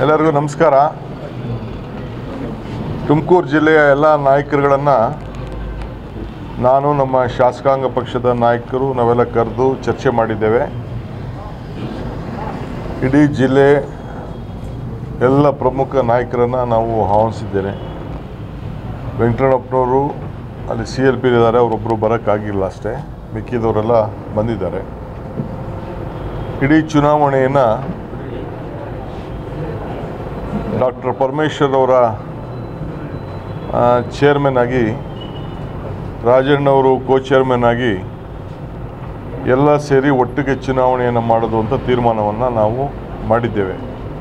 ಎಲ್ಲರಿಗೂ ನಮಸ್ಕಾರ. ತುಮಕೂರು ಜಿಲ್ಲೆಯ ಎಲ್ಲ ನಾಯಕರುಗಳನ್ನು ನಾನು ನಮ್ಮ ಶಾಸಕಾಂಗ ಪಕ್ಷದ ನಾಯಕರು ನಾವೆಲ್ಲ ಕರೆದು ಚರ್ಚೆ ಮಾಡಿದ್ದೇವೆ. ಇಡೀ ಜಿಲ್ಲೆ ಎಲ್ಲ ಪ್ರಮುಖ ನಾಯಕರನ್ನು ನಾವು ಆಹ್ವಾನಿಸಿದ್ದೇನೆ. ವೆಂಕಟರಮಣಪ್ಪನವರು ಅಲ್ಲಿ CLP ಇದ್ದಾರೆ, ಅವರೊಬ್ಬರು ಬರೋಕ್ಕಾಗಿಲ್ಲ ಅಷ್ಟೇ, ಮಿಕ್ಕಿದವರೆಲ್ಲ ಬಂದಿದ್ದಾರೆ. ಇಡೀ ಚುನಾವಣೆಯನ್ನು ಡಾಕ್ಟರ್ ಪರಮೇಶ್ವರ್ ಅವರ ಚೇರ್ಮನ್ ಆಗಿ, ರಾಜಣ್ಣವರು ಚೇರ್ಮನ್ ಆಗಿ ಎಲ್ಲ ಸೇರಿ ಒಟ್ಟಿಗೆ ಚುನಾವಣೆಯನ್ನು ಮಾಡೋದು ಅಂತ ತೀರ್ಮಾನವನ್ನು ನಾವು ಮಾಡಿದ್ದೇವೆ.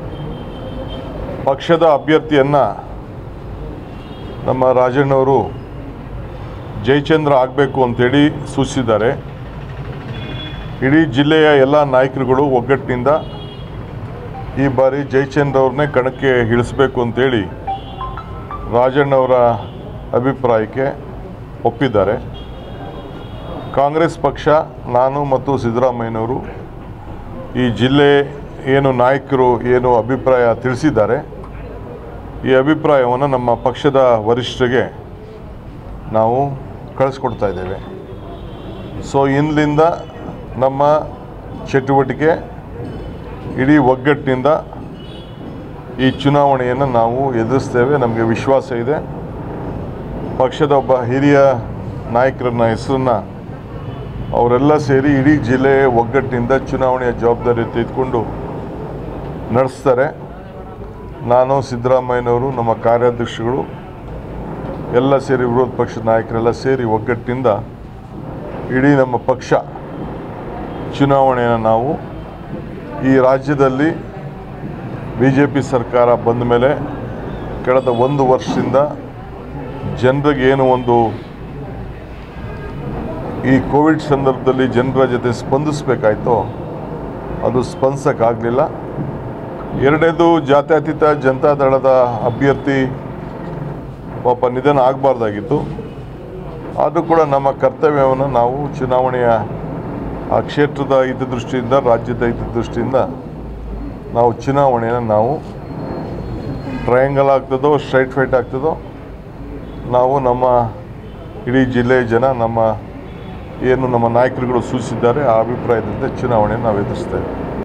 ಪಕ್ಷದ ಅಭ್ಯರ್ಥಿಯನ್ನು ನಮ್ಮ ರಾಜಣ್ಣವರು ಜಯಚಂದ್ರ ಆಗಬೇಕು ಅಂತೇಳಿ ಸೂಚಿಸಿದ್ದಾರೆ. ಇಡೀ ಜಿಲ್ಲೆಯ ಎಲ್ಲ ನಾಯಕರುಗಳು ಒಗ್ಗಟ್ಟಿನಿಂದ ಈ ಬಾರಿ ಜಯಚಂದ್ರ ಅವ್ರನ್ನೇ ಕಣಕ್ಕೆ ಇಳಿಸಬೇಕು ಅಂತೇಳಿ ರಾಜಣ್ಣವರ ಅಭಿಪ್ರಾಯಕ್ಕೆ ಒಪ್ಪಿದ್ದಾರೆ. ಕಾಂಗ್ರೆಸ್ ಪಕ್ಷ, ನಾನು ಮತ್ತು ಸಿದ್ದರಾಮಯ್ಯನವರು ಈ ಜಿಲ್ಲೆ ಏನು ನಾಯಕರು ಏನು ಅಭಿಪ್ರಾಯ ತಿಳಿಸಿದ್ದಾರೆ, ಈ ಅಭಿಪ್ರಾಯವನ್ನು ನಮ್ಮ ಪಕ್ಷದ ವರಿಷ್ಠರಿಗೆ ನಾವು ಕಳಿಸ್ಕೊಡ್ತಾ ಇದ್ದೇವೆ. ಸೊ ಇಂದಿನಿಂದ ನಮ್ಮ ಚಟುವಟಿಕೆ ಇಡೀ ಒಗ್ಗಟ್ಟಿನಿಂದ ಈ ಚುನಾವಣೆಯನ್ನು ನಾವು ಎದುರಿಸ್ತೇವೆ. ನಮಗೆ ವಿಶ್ವಾಸ ಇದೆ. ಪಕ್ಷದ ಒಬ್ಬ ಹಿರಿಯ ನಾಯಕರನ್ನ ಹೆಸರನ್ನು ಅವರೆಲ್ಲ ಸೇರಿ ಇಡೀ ಜಿಲ್ಲೆ ಒಗ್ಗಟ್ಟಿನಿಂದ ಚುನಾವಣೆಯ ಜವಾಬ್ದಾರಿ ತೆಗೆದುಕೊಂಡು ನಡೆಸ್ತಾರೆ. ನಾನು, ಸಿದ್ದರಾಮಯ್ಯನವರು, ನಮ್ಮ ಕಾರ್ಯಾಧ್ಯಕ್ಷಗಳು ಎಲ್ಲ ಸೇರಿ, ವಿರೋಧ ಪಕ್ಷದ ನಾಯಕರೆಲ್ಲ ಸೇರಿ ಒಗ್ಗಟ್ಟಿನಿಂದ ಇಡೀ ನಮ್ಮ ಪಕ್ಷ ಚುನಾವಣೆಯನ್ನು ನಾವು ಈ ರಾಜ್ಯದಲ್ಲಿ BJP ಸರ್ಕಾರ ಬಂದ ಮೇಲೆ ಕಳೆದ 1 ವರ್ಷದಿಂದ ಜನರಿಗೆ ಏನು ಒಂದು ಈ ಕೋವಿಡ್ ಸಂದರ್ಭದಲ್ಲಿ ಜನರ ಜೊತೆ ಸ್ಪಂದಿಸಬೇಕಾಯ್ತೋ ಅದು ಸ್ಪಂದಿಸೋಕ್ಕಾಗಲಿಲ್ಲ. ಎರಡನೇದು, ಜಾತ್ಯತೀತ ಜನತಾದಳದ ಅಭ್ಯರ್ಥಿ ಪಾಪ ನಿಧನ ಆಗಬಾರ್ದಾಗಿತ್ತು. ಅದು ಕೂಡ ನಮ್ಮ ಕರ್ತವ್ಯವನ್ನು ನಾವು ಚುನಾವಣೆಯ ಆ ಕ್ಷೇತ್ರದ ಹಿತದೃಷ್ಟಿಯಿಂದ, ರಾಜ್ಯದ ಹಿತದೃಷ್ಟಿಯಿಂದ ನಾವು ಚುನಾವಣೆಯನ್ನು ನಾವು ಟ್ರಯಾಂಗಲ್ ಆಗ್ತದೋ ಸ್ಟ್ರೈಟ್ ಫೈಟ್ ಆಗ್ತದೋ ನಾವು ನಮ್ಮ ಇಡೀ ಜಿಲ್ಲೆಯ ಜನ ನಮ್ಮ ಏನು ನಮ್ಮ ನಾಯಕರುಗಳು ಸೂಚಿಸಿದ್ದಾರೆ ಆ ಅಭಿಪ್ರಾಯದಿಂದ ಚುನಾವಣೆಯನ್ನು ನಾವು ಎದುರಿಸ್ತೇವೆ.